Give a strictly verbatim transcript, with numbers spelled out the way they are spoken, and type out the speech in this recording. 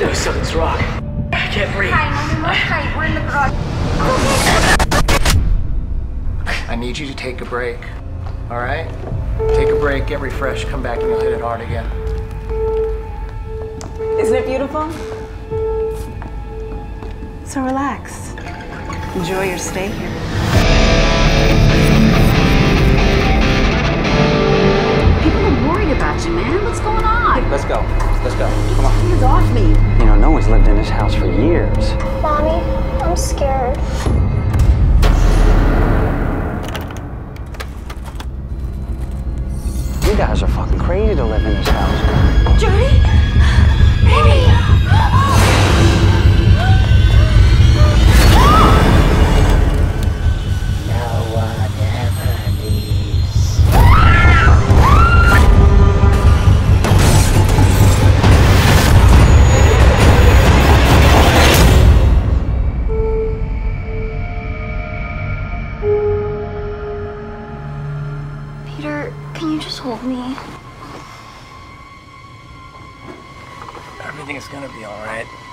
Dude, something's wrong. I can't breathe. Hi, Mom. We're tight. We're in the garage. I need you to take a break. All right? Take a break, get refreshed, come back, and you'll hit it hard again. Isn't it beautiful? So relax. Enjoy your stay here. People are worried about you, man. What's going on? Let's go. Let's go. Come on. Hands off me. You know, no one's lived in this house for years. Mommy, I'm scared. You guys are fucking crazy to live in this house. Jody? Baby! No one ever leaves. Peter, can you just hold me? Everything is gonna be all right.